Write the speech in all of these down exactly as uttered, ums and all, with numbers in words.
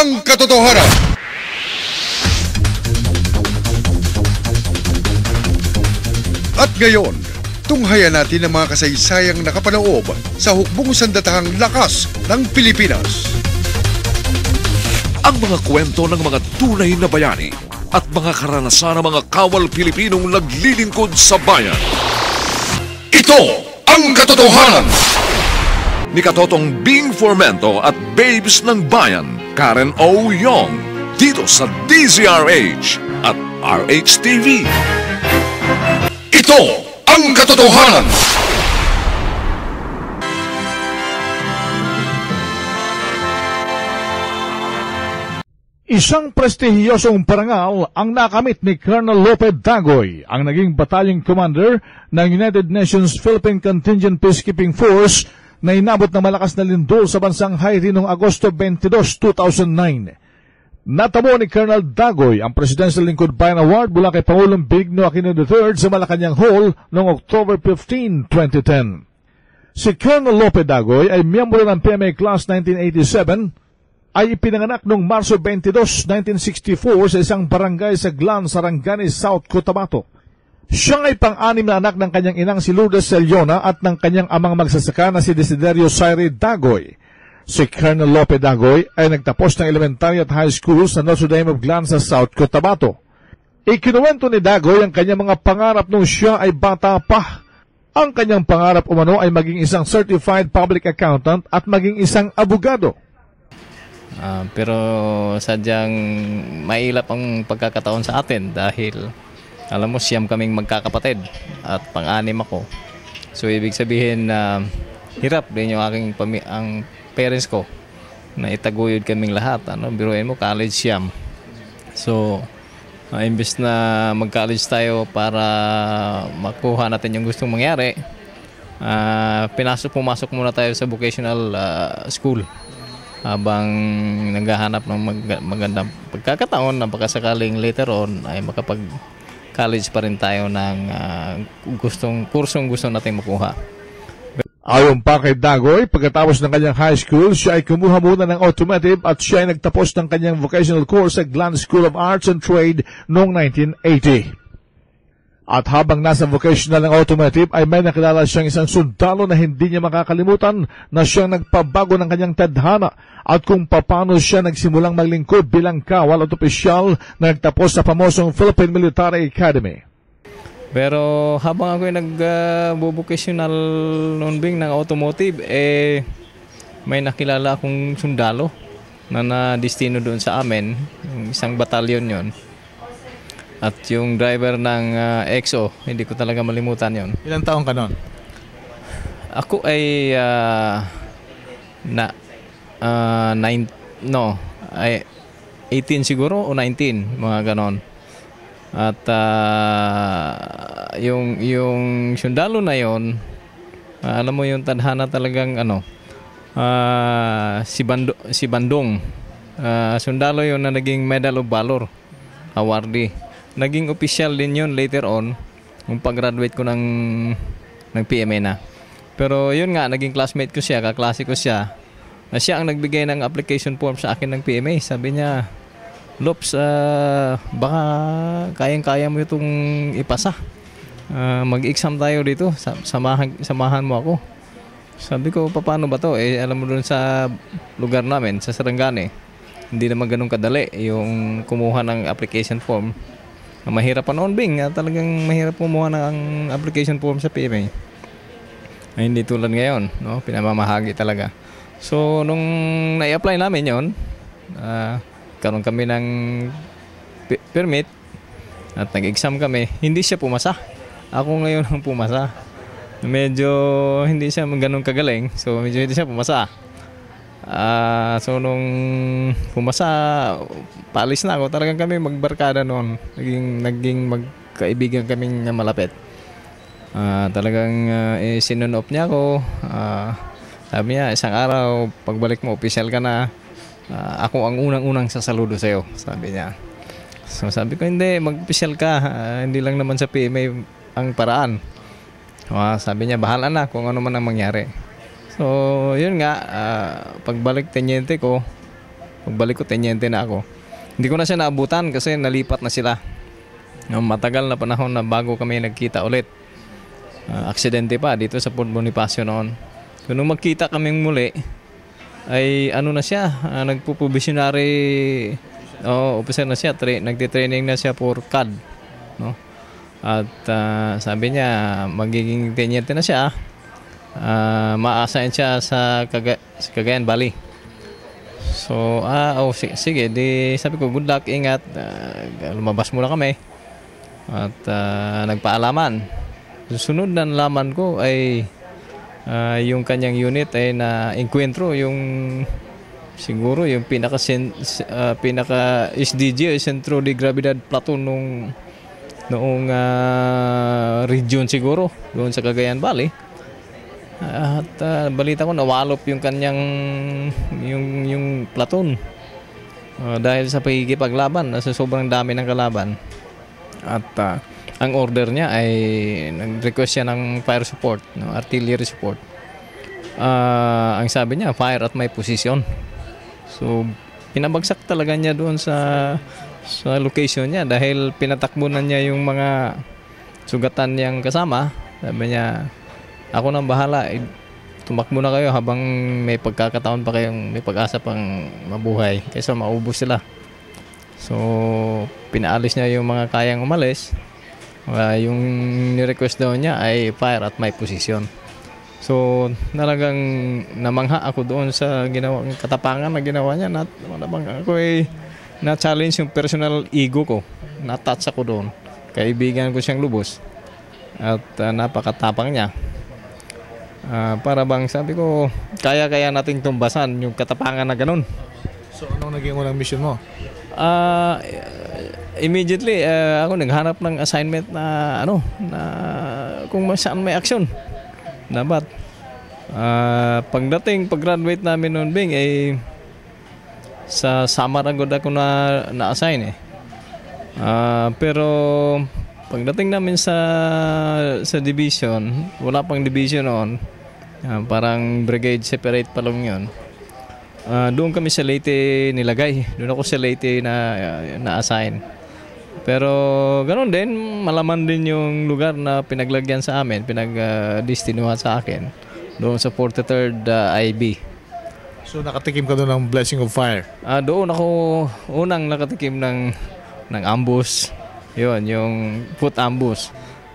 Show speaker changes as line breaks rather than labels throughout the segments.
ang katotohanan. At ngayon, tunghayan natin ang mga kasaysayang nakapanoob sa hukbong sandatahang lakas ng Pilipinas.
Ang mga kwento ng mga tunay na bayani at mga karanasan ng mga kawal Pilipinong naglilingkod sa bayan.
Ito ang katotohanan.
Ni Katotong Bing Formento at Babes ng Bayan, Karen O. Yong, dito sa D Z R H at R H T V.
Ito ang katotohanan.
Isang prestihiyosong parangal ang nakamit ni Colonel Lope Dagoy, ang naging battalion commander ng United Nations Philippine Contingent Peacekeeping Force na inabot ng malakas na lindol sa bansang Haiti noong Agosto twenty-dos, two thousand nine. Natamo ni Colonel Dagoy ang Presidential Lingkod Bayan Award mula kay Pangulong Benigno Aquino the third sa Malacanang Hall noong October fifteenth, twenty ten. Si Colonel Lope Dagoy ay miyembro ng P M A Class nineteen eighty-seven, ay ipinanganak noong Marso twenty-dos, nineteen sixty-four sa isang barangay sa Glan, Sarangani, South Cotabato. Siya ay pang-anim na anak ng kanyang inang si Lourdes Celiona at ng kanyang amang magsasaka na si Desiderio Sairi Dagoy. Si Colonel Lope Dagoy ay nagtapos ng elementary at high school sa Notre Dame of Glan sa South Cotabato. Ikinuwento ni Dagoy ang kanyang mga pangarap nung siya ay bata pa. Ang kanyang pangarap umano ay maging isang certified public accountant at maging isang abogado.
Uh, pero sadyang mailap ang pagkakataon sa atin dahil alam mo siyam kaming magkakapatid at pang-anim ako. So ibig sabihin na uh, hirap din yung aking pami- ang parents ko na itaguyod kaming lahat. Ano, biruin mo, college siyam. So, uh, imbes na mag-college tayo para makuha natin yung gustong mangyari, uh, pinasok, pumasok muna tayo sa vocational uh, school habang naghahanap ng mag- magandang pagkakataon na baka sakaling later on ay makapag-college pa rin tayo ng uh, gustong kursong gusto natin makuha.
Ayon pa kay Dagoy, pagkatapos ng kanyang high school, siya ay kumuha muna ng automotive at siya ay nagtapos ng kanyang vocational course sa Glan School of Arts and Trade noong nineteen eighty. At habang nasa vocational ng automotive, ay may nakilala siyang isang sundalo na hindi niya makakalimutan na siyang nagpabago ng kanyang tadhana at kung paano siya nagsimulang maglingkod bilang kawal at opisyal na nagtapos sa pamosong Philippine Military Academy.
Pero habang ako ay nag-vocational uh, noon Bing ng automotive, eh may nakilala akong sundalo na na-destino doon sa amin, yung isang batalyon yon. At yung driver ng uh, X O, hindi ko talaga malimutan yon.
Ilang taong ka noon?
Ako ay uh, na uh, nine, no, ay eighteen siguro o nineteen, mga ganon. At uh, yung yung sundalo na yon, uh, alam mo yung tadhana talagang ano, uh, si Bando, si Bandong, uh, sundalo yon na naging Medal of Valor awardee. Naging official din yon later on nung pag-graduate ko ng ng P M A na. Pero yun nga, naging classmate ko siya, kaklase ko siya. Na siya ang nagbigay ng application form sa akin ng P M A. Sabi niya, Lops, uh, baka kayang-kaya mo itong ipasa. Uh, mag-exam tayo dito. Samahan, samahan mo ako. Sabi ko, paano ba to? Eh, alam mo doon sa lugar namin, sa Sarangani, hindi naman ganun kadali yung kumuha ng application form. Mahirap pa noon, Bing. Talagang mahirap kumuha ng application form sa P M A. Ay, hindi tulad ngayon. No? Pinamamahagi talaga. So, nung na-apply namin yon, uh, karoon kami ng permit at nag-exam kami. Hindi siya pumasa. Ako ngayon ang pumasa. Medyo hindi siya ganun kagaling. So medyo hindi siya pumasa. Uh, so nung pumasa, paalis na ako. Talagang kami magbarkada noon. Naging, naging magkaibigan kaming malapit. Uh, talagang uh, eh, sinunop niya ako. Uh, sabi niya, isang araw, pagbalik mo, official ka na. Uh, ako ang unang-unang sasaludo sa'yo, sabi niya. So sabi ko, hindi, mag-official ka. Uh, hindi lang naman sa P M A ang paraan. Uh, sabi niya, bahala na kung ano man ang mangyari. So yun nga, uh, pagbalik tenyente ko, Pagbalik ko, tenyente na ako. Hindi ko na siya naabutan kasi nalipat na sila. No, matagal na panahon na bago kami nagkita ulit. Uh, aksidente pa dito sa Port Bonifacio noon. So, nung magkita kaming muli, ay ano na siya, uh, nagpuprovisionary oh, officer na siya, tra- nagtitraining na siya for C A D. No? At uh, sabi niya, magiging tenyente na siya, uh, ma-assign siya sa, Caga- sa Cagayan Valley. So, ah, oh, sige, sige, di sabi ko, good luck, ingat, uh, lumabas muna kami. At uh, nagpaalaman. Susunod na nalaman ko ay uh, yung kanyang unit ay na-encuentro yung siguro yung pinaka uh, pinaka S D G o Centro de Gravidad Platoon nung noong uh, region siguro doon sa Cagayan Valley. At uh, balita ko nawalop yung kanyang yung yung platoon uh, dahil sa pagkikipaglaban sa sobrang dami ng kalaban. At uh, ang order niya ay nag-request siya ng fire support, no, artillery support. Uh, ang sabi niya, fire at my position. So, pinabagsak talaga niya doon sa sa location niya dahil pinatakbunan niya yung mga sugatan niyang kasama. Sabi niya, ako nang bahala, eh, tumakbo na kayo habang may pagkakataon pa kayong may pag-asa pang mabuhay kaysa maubos sila. So, pinaalis niya yung mga kayang umalis. Uh, yung ni-request daw niya ay fire at my position. So, talagang namangha ako doon sa ginawang katapangan na ginawa niya. Nat, namang ako ay na-challenge yung personal ego ko. Na-touch ako doon. Kaibigan ko siyang lubos. At uh, napakatapang niya. Uh, para bang sabi ko, kaya-kaya nating tumbasan yung katapangan na ganun.
So, anong naging unang mission mo?
Uh, immediately uh, ako naghanap ng assignment na ano na kung saan may action dapat uh, pagdating pag-graduate namin noon Bing ay sa Samar agad ako na na-assign eh uh, pero pagdating namin sa sa division wala pang division noon uh, parang brigade separate pa lang yun. Uh, doon kami sa Leyte nilagay. Doon ako sa Leyte na uh, na-assign. Pero ganoon din, malaman din yung lugar na pinaglagyan sa amin, pinag-destinuhan uh, sa akin. Doon sa forty-third uh, I B.
So nakatikim ka doon ng blessing of fire?
Uh, doon ako unang nakatikim ng, ng ambush. Yun, yung foot ambush.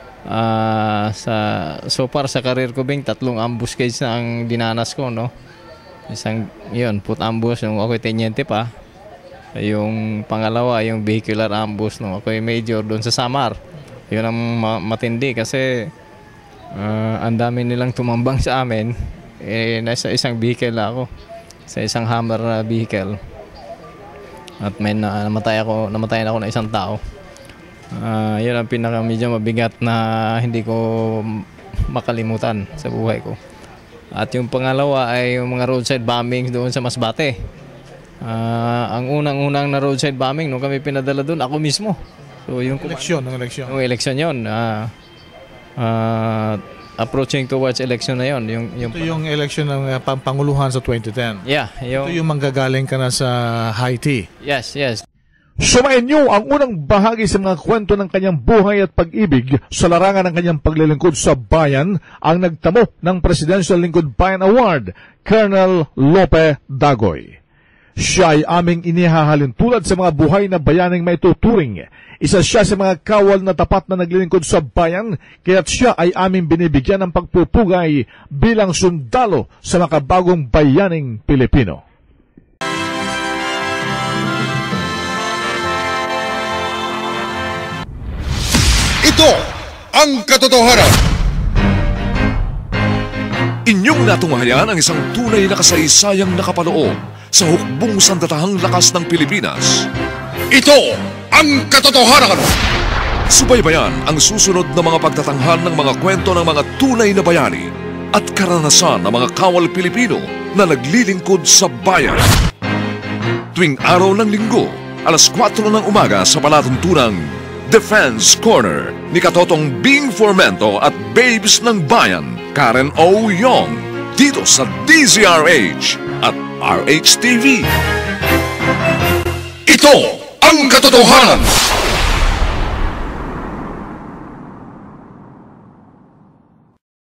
Uh, sa, so far sa career ko, Bing, tatlong ambush case na ang dinanas ko, no? Isang, yun, foot ambush nung ako'y tenyente pa. Yung pangalawa, yung vehicular ambush nung ako'y major doon sa Samar. Yun ang ma- matindi kasi uh, ang dami nilang tumambang sa amin. Eh, nasa isang vehicle ako. Sa isang Hammer na vehicle. At may na, namatay ako, namatayan ako na isang tao. Uh, yun ang pinaka medyo mabigat na hindi ko makalimutan sa buhay ko. At yung pangalawa ay yung mga roadside bombing doon sa Masbate. Uh, ang unang-unang na roadside bombing nung kami pinadala doon, ako mismo. So yung
eleksyon, ng eleksyon.
Yung eleksyon yun. Uh, uh, approaching towards election na yun. Yung, yung,
Ito yung eleksyon ng uh, Panguluhan sa twenty ten.
Yeah. Yung,
Ito yung manggagaling ka na sa Haiti.
Yes, yes.
Sumayin niyo ang unang bahagi sa mga kwento ng kanyang buhay at pag-ibig sa larangan ng kanyang paglilingkod sa bayan, ang nagtamo ng Presidential Lingkod Bayan Award, Colonel Lope Dagoy. Siya ay aming inihahalin tulad sa mga buhay na bayaning may tuturing. Isa siya sa mga kawal na tapat na naglilingkod sa bayan, kaya't siya ay aming binibigyan ng pagpupugay bilang sundalo sa makabagong bayaning Pilipino.
Ito ang katotohanan.
Inyong natunghayan ang isang tunay na kasaysayang nakapaloob sa hukbong sandatahang lakas ng Pilipinas.
Ito ang katotohanan.
Subaybayan ang susunod na mga pagtatanghal ng mga kwento ng mga tunay na bayani at karanasan ng mga kawal Pilipino na naglilingkod sa bayan. Tuwing araw ng linggo, alas kwatro ng umaga sa palatuntunang Defense Corner ni Katotong Bing Formento at Babes ng Bayan, Karen O. Yong, dito sa D Z R H at R H T V.
Ito ang katotohanan.